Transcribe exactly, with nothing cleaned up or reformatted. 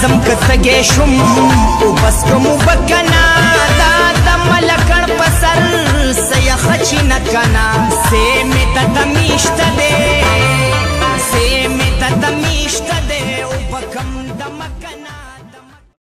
زم کتګې شم او بس کوم بکنا دا د ملک